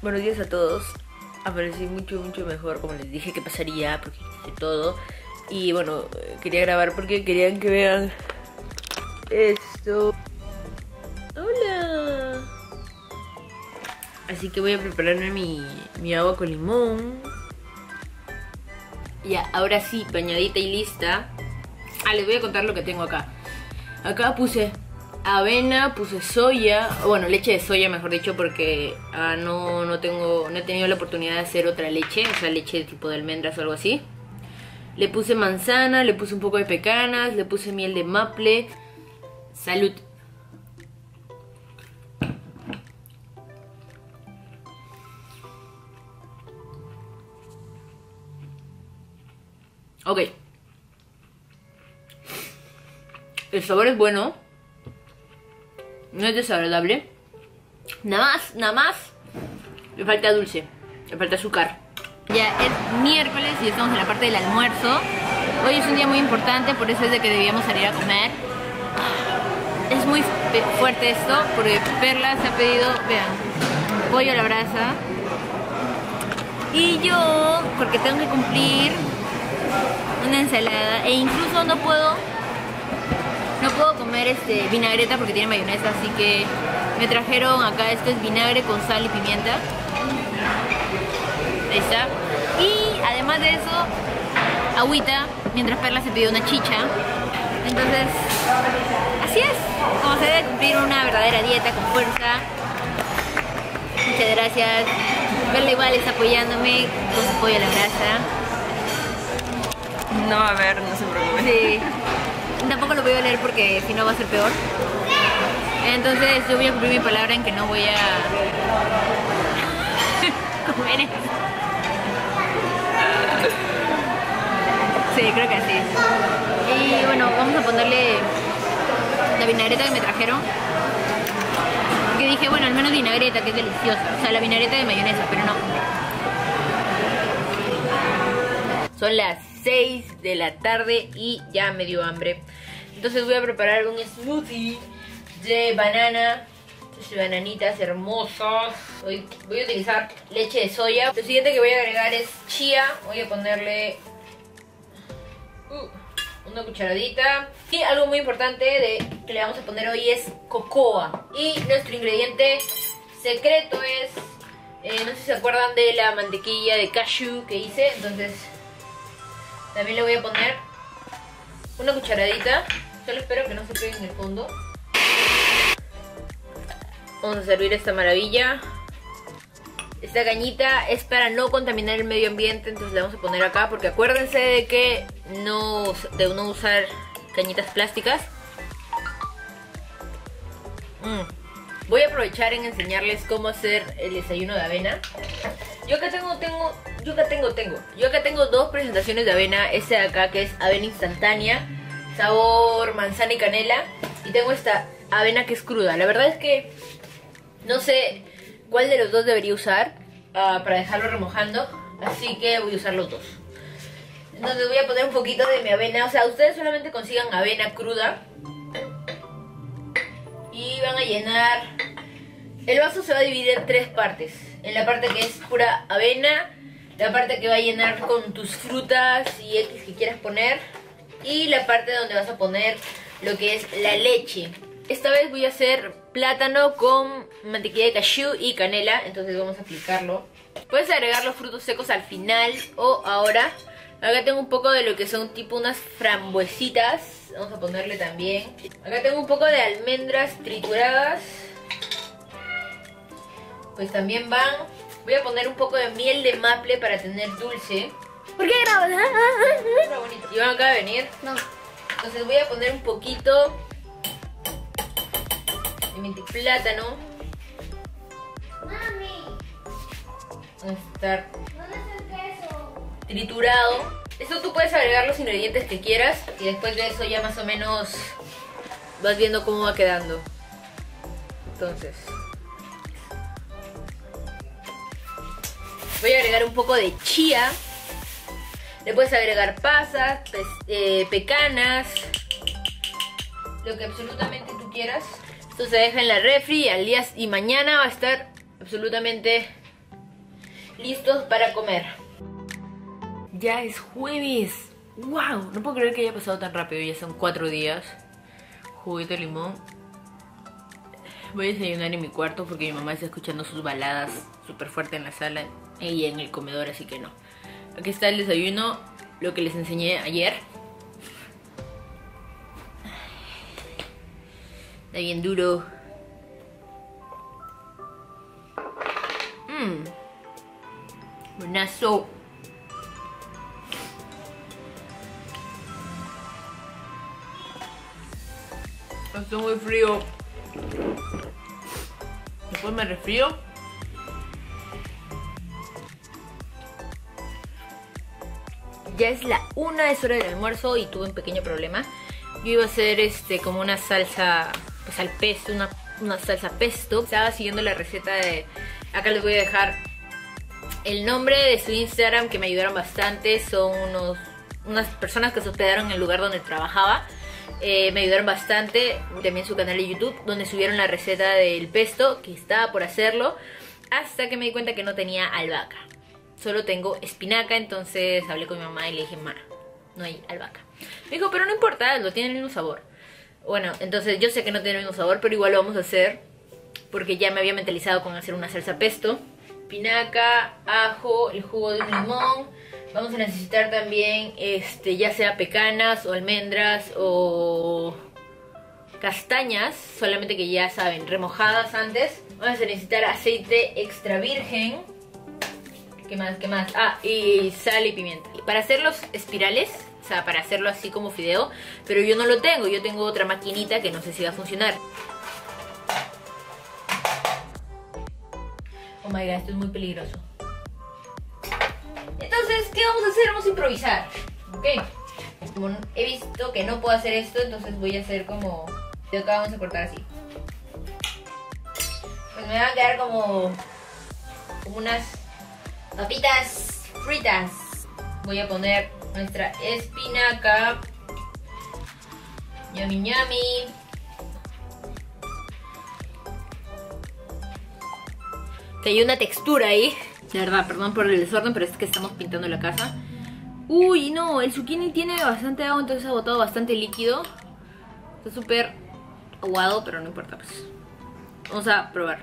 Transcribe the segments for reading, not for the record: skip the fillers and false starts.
Buenos días a todos. Aparecí mucho mejor, como les dije que pasaría, porque hice todo. Y bueno, quería grabar porque querían que vean esto. ¡Hola! Así que voy a prepararme mi agua con limón. Ya, ahora sí, bañadita y lista. Les voy a contar lo que tengo acá. Acá puse avena, puse soya, bueno, leche de soya mejor dicho, porque no he tenido la oportunidad de hacer otra leche, o sea, leche de tipo de almendras o algo así. Le puse manzana, le puse un poco de pecanas, le puse miel de maple. Salud. Ok. El sabor es bueno. No es desagradable. Nada más. Le falta dulce. Le falta azúcar. Ya es miércoles y estamos en la parte del almuerzo. Hoy es un día muy importante, por eso es de que debíamos salir a comer. Es muy fuerte esto, porque Perla se ha pedido, vean, pollo a la brasa. Y yo, porque tengo que cumplir una ensalada, e incluso no puedo comer vinagreta porque tiene mayonesa, así que me trajeron acá, esto es vinagre con sal y pimienta. Ahí está. Y además de eso, agüita, mientras Perla se pidió una chicha. Entonces, así es, como se debe cumplir una verdadera dieta con fuerza. Muchas gracias. Perla igual está apoyándome con su pollo a la brasa. No, a ver, no se preocupe. Sí. Tampoco lo voy a leer porque si no va a ser peor. Entonces yo voy a cumplir mi palabra en que no voy a comer esto. Sí, creo que sí. Y bueno, vamos a ponerle la vinagreta que me trajeron. Que dije, bueno, al menos vinagreta, que es deliciosa. O sea, la vinagreta de mayonesa, pero no. Son las 6 de la tarde y ya me dio hambre. Entonces voy a preparar un smoothie de banana. Bananitas hermosas. Hoy voy a utilizar leche de soya. Lo siguiente que voy a agregar es chía. Voy a ponerle una cucharadita. Y algo muy importante que le vamos a poner hoy es cocoa. Y nuestro ingrediente secreto es, no sé si se acuerdan de la mantequilla de cashew que hice. Entonces también le voy a poner una cucharadita. Solo espero que no se pegue en el fondo. Vamos a servir esta maravilla. Esta cañita es para no contaminar el medio ambiente, entonces le vamos a poner acá, porque acuérdense de no usar cañitas plásticas. Voy a aprovechar en enseñarles cómo hacer el desayuno de avena. Yo acá tengo dos presentaciones de avena. Esta de acá que es avena instantánea, sabor manzana y canela. Y tengo esta avena que es cruda. La verdad es que no sé cuál de los dos debería usar para dejarlo remojando. Así que voy a usar los dos. Entonces voy a poner un poquito de mi avena. O sea, ustedes solamente consigan avena cruda. Y van a llenar. El vaso se va a dividir en tres partes. En la parte que es pura avena, la parte que va a llenar con tus frutas y X que quieras poner, y la parte donde vas a poner lo que es la leche. Esta vez voy a hacer plátano con mantequilla de cashew y canela, entonces vamos a aplicarlo. Puedes agregar los frutos secos al final o ahora. Acá tengo un poco de lo que son tipo unas frambuesitas, vamos a ponerle también. Acá tengo un poco de almendras trituradas, pues también van. Voy a poner un poco de miel de maple para tener dulce. ¿Por qué grabas? ¿Y van acá a venir? No. Entonces voy a poner un poquito de mi plátano. Mami, Va a estar ¿dónde está el queso? triturado. Esto tú puedes agregar los ingredientes que quieras y después de eso ya más o menos vas viendo cómo va quedando. Entonces voy a agregar un poco de chía. Le puedes agregar pasas, pecanas, lo que absolutamente tú quieras. Esto se deja en la refri y mañana va a estar absolutamente listos para comer. Ya es jueves. ¡Wow! No puedo creer que haya pasado tan rápido. Ya son 4 días. Juguito de limón. Voy a desayunar en mi cuarto porque mi mamá está escuchando sus baladas súper fuerte en la sala y en el comedor, así que no. Aquí está el desayuno, lo que les enseñé ayer. Está bien duro. Buenazo. Está muy frío. Después me resfrío. Ya es la 1, es hora del almuerzo y tuve un pequeño problema. Yo iba a hacer como una salsa, pues al pesto, una salsa pesto. Estaba siguiendo la receta de... Acá les voy a dejar el nombre de su Instagram, que me ayudaron bastante. Son unas personas que se hospedaron en el lugar donde trabajaba. Me ayudaron bastante. También su canal de YouTube, donde subieron la receta del pesto, que estaba por hacerlo, hasta que me di cuenta que no tenía albahaca. Solo tengo espinaca. Entonces hablé con mi mamá y le dije: ma, no hay albahaca. Me dijo: pero no importa, lo tiene el mismo sabor. Bueno, entonces yo sé que no tiene el mismo sabor, pero igual lo vamos a hacer, porque ya me había mentalizado con hacer una salsa pesto. Espinaca, ajo, el jugo de un limón. Vamos a necesitar también ya sea pecanas o almendras o castañas, solamente que ya saben, remojadas antes. Vamos a necesitar aceite extra virgen. ¿Qué más? ¿Qué más? Ah, y sal y pimienta. Para hacer los espirales, o sea, para hacerlo así como fideo, pero yo no lo tengo. Yo tengo otra maquinita que no sé si va a funcionar. Oh my god, esto es muy peligroso. Entonces, ¿qué vamos a hacer? Vamos a improvisar, ¿ok? Como he visto que no puedo hacer esto, entonces voy a hacer como... De acá vamos a cortar así. Pues me van a quedar como unas papitas fritas. Voy a poner nuestra espinaca. Yummy yummy. Que hay una textura ahí. De verdad, perdón por el desorden, pero es que estamos pintando la casa. Uy, no, el zucchini tiene bastante agua, entonces ha botado bastante líquido. Está súper aguado, pero no importa, pues. Vamos a probar.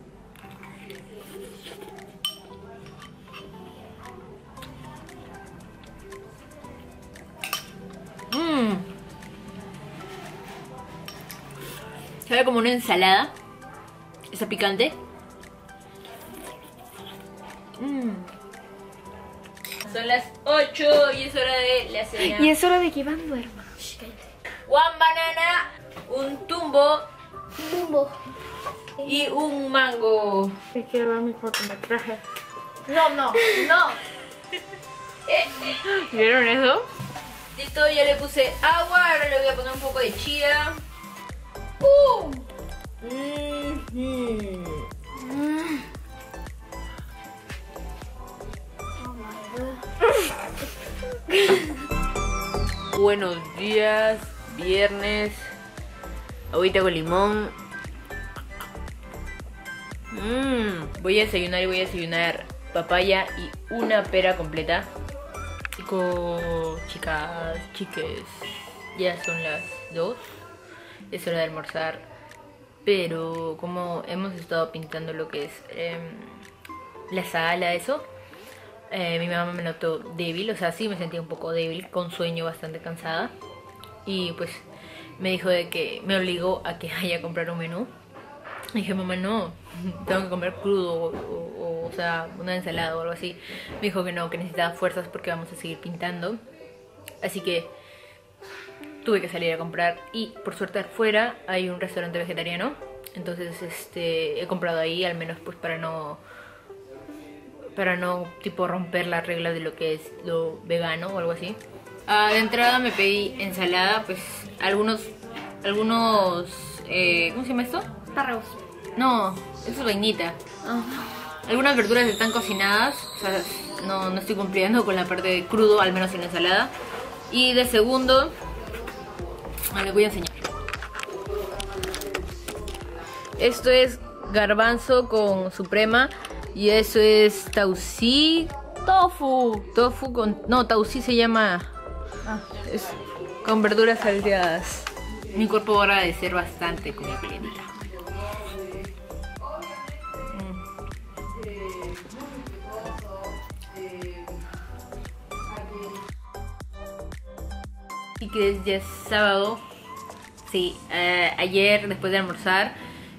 Sabe como una ensalada. Está picante. Son las 8 y es hora de la cena. Y es hora de que Iván duerma. One banana, un tumbo y un mango. Me quiero ver mi cortometraje. No. ¿Vieron eso? Listo, ya le puse agua. Ahora le voy a poner un poco de chía. Buenos días, viernes. Agüita con limón. Voy a desayunar papaya y una pera completa. Chiques, ya son las 2. Es hora de almorzar. Pero como hemos estado pintando lo que es la sala, eso, mi mamá me notó débil. O sea, sí me sentía un poco débil, con sueño, bastante cansada. Y pues me dijo de que me obligó a que vaya a comprar un menú. Y dije: mamá, no, tengo que comer crudo o sea, una ensalada o algo así. Me dijo que no, que necesitaba fuerzas porque vamos a seguir pintando. Así que tuve que salir a comprar. Y por suerte afuera hay un restaurante vegetariano. Entonces he comprado ahí, al menos pues para no tipo romper la regla de lo que es lo vegano o algo así. De entrada me pedí ensalada, pues algunos ¿cómo se llama esto? Espárragos. No, eso es vainita. Algunas verduras están cocinadas, o sea, no estoy cumpliendo con la parte de crudo, al menos en la ensalada. Y de segundo, les voy a enseñar. Esto es garbanzo con suprema. Y eso es taucí. Tofu. Tofu con... No, taucí se llama... Es con verduras salteadas. Mi cuerpo va a agradecer bastante con mi plenita. Y que ya es sábado. Sí, ayer después de almorzar,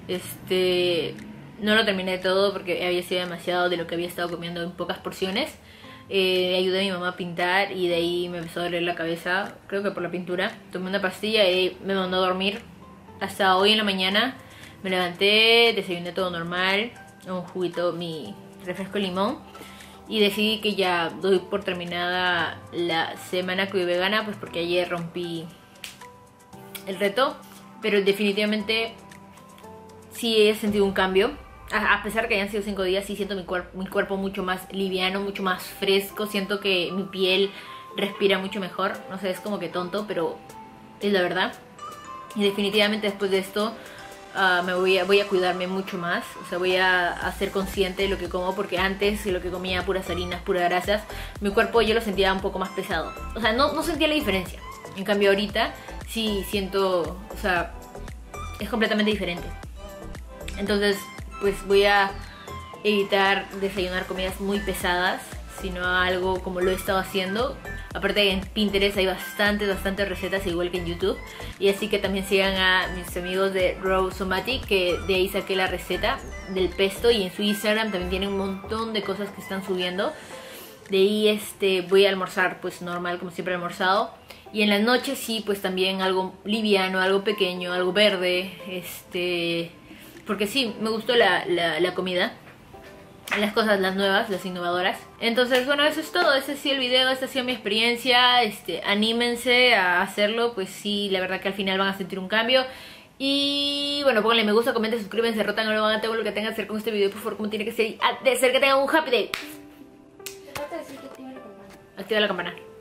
no lo terminé todo porque había sido demasiado de lo que había estado comiendo en pocas porciones. Ayudé a mi mamá a pintar y de ahí me empezó a doler la cabeza, creo que por la pintura. Tomé una pastilla y me mandó a dormir. Hasta hoy en la mañana me levanté, desayuné todo normal, un juguito, mi refresco de limón. Y decidí que ya doy por terminada la semana creo vegana, pues porque ayer rompí el reto. Pero definitivamente sí he sentido un cambio. A pesar que hayan sido 5 días, sí siento mi cuerpo mucho más liviano, mucho más fresco. Siento que mi piel respira mucho mejor. No sé, es como que tonto, pero es la verdad. Y definitivamente después de esto voy a cuidarme mucho más. O sea, voy a ser consciente de lo que como, porque antes lo que comía puras harinas, puras grasas, mi cuerpo yo lo sentía un poco más pesado. O sea, no sentía la diferencia. En cambio ahorita sí siento, o sea, es completamente diferente. Entonces pues voy a evitar desayunar comidas muy pesadas, sino algo como lo he estado haciendo. Aparte en Pinterest hay bastantes recetas, igual que en YouTube. Y así que también sigan a mis amigos de Raw Somatic, que de ahí saqué la receta del pesto. Y en su Instagram también tienen un montón de cosas que están subiendo. De ahí voy a almorzar pues normal, como siempre he almorzado. Y en la noche sí, pues también algo liviano, algo pequeño, algo verde. Porque sí, me gustó la comida. Las cosas, las nuevas, las innovadoras. Entonces, bueno, eso es todo. Ese ha sido el video, esta ha sido mi experiencia. Anímense a hacerlo. Pues sí, la verdad que al final van a sentir un cambio. Y bueno, pónganle me gusta, comenten, suscríbanse, rotan, no lo van a todo lo que tengan que hacer con este video. Por favor, como tiene que ser. De ser que tengan un happy day. Te falta decir que activa la campana. Activa la campana.